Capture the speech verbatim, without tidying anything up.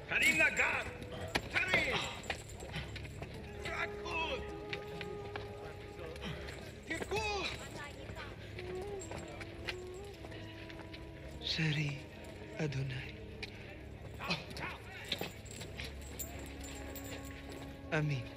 Karina Gad! Kari! Rakut! Yakut! Sari Adonai. Amin.